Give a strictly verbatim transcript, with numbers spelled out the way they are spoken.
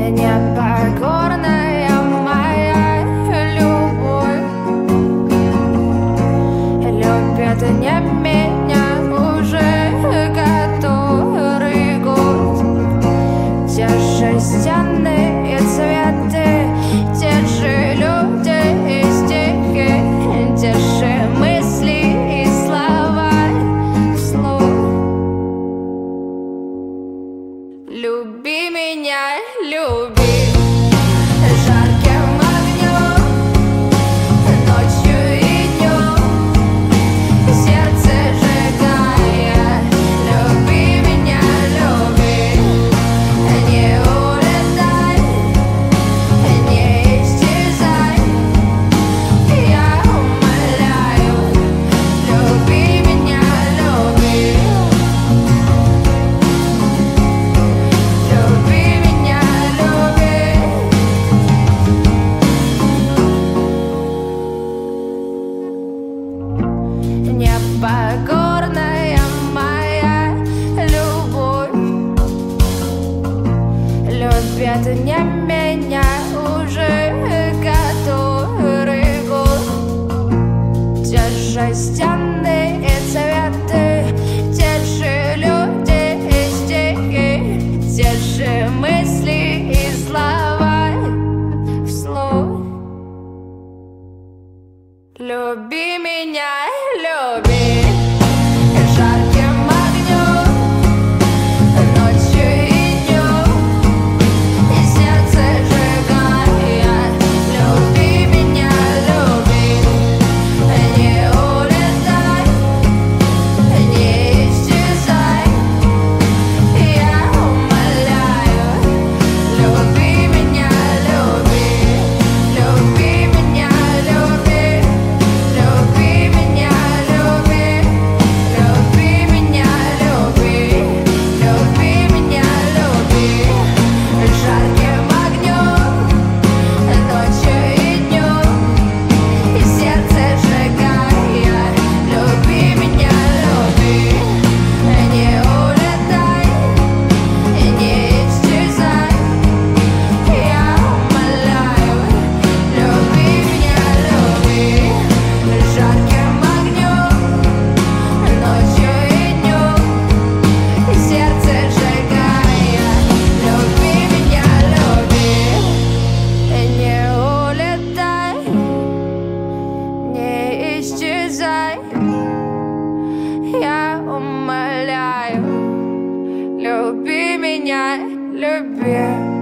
Непокорная моя любовь любит не меня уже который год. Те же стены и цветы, те же люди и стихи, те же мысли и слова вслух. Люби меня, люби. Жарким огнем, ночью и днем, сердце сжигая. Люби меня, люби. Не улетай, не исчезай. Я умоляю, люби меня, люби. Люби меня, люби. Непокорная моя любовь любит не меня уже который год. Те же стены и цветы, те же люди и стихи, те же мысли и слова вслух. Люби меня, люби. Жарким огнем, ночью и днем, сердце сжигая. Люби меня, люби. Не улетай, не исчезай. Я умоляю, люби меня, люби. Люби меня, люби. Люби меня, люби. Люби меня, люби. Люби меня, люби. Жарким огнем, ночью и днем, и сердце сжигая. Люби меня, люби. Не улетай, не исчезай. Я умоляю, люби меня, люби. Жарким огнем, ночью и днем, и сердце сжигая. Люби меня, люби. Не улетай, не исчезай. Я умоляю, люби меня, люби.